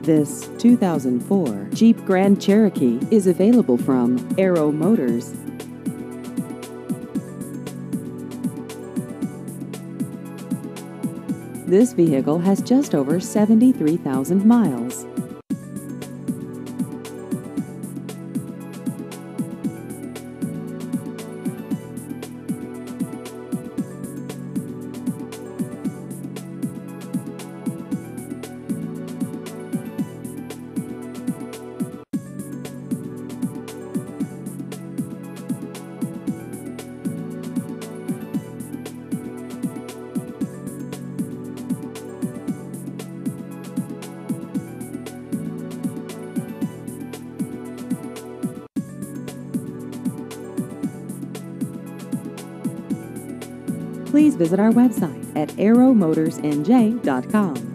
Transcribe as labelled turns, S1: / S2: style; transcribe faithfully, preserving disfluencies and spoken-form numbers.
S1: This two thousand four Jeep Grand Cherokee is available from Arrow Motors. This vehicle has just over seventy-three thousand miles. Please visit our website at arrow motors n j dot com.